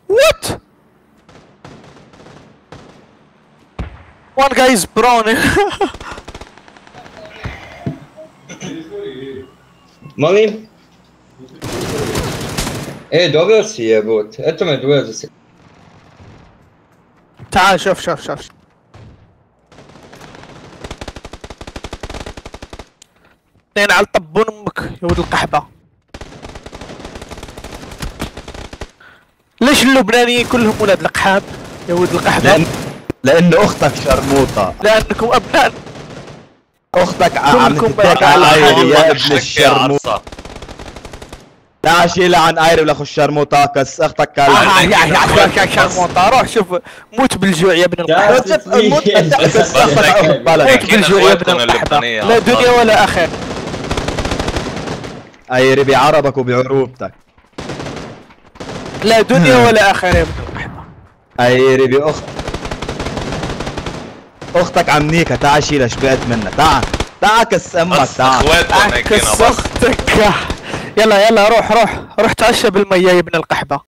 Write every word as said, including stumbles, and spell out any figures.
What? One guy is brown. مامي ايه دوبلس يا بوت انت ما دوبلس. تعال شوف شوف شوف. اثنين على طبون امك يا ولد القحبة. ليش اللبنانيين كلهم ولاد القحاب يا ولد القحبة؟ لأن لأن أختك شرموطة. لأنكم أبناء. أختك عم تتك على عايري يا ابن الشرموطة. تعال شيلها عن ايري ولا خش شرموطة كس اختك كلها. يا شرموطة روح شوف موت بالجوع يا ابن القحبة. موت بالجوع يا ابن القحبة. لا دنيا ولا آخرة. ايري بعربك وبعروبتك. لا دنيا ولا آخرة يا ابن القحبة. ايري باخت اختك عمنيكة. تعال شيلها شبعت منها. تعال تعال كس امك. تعال كس اختك. يلا يلا روح روح روح تعشى بالمية يا ابن القحبة.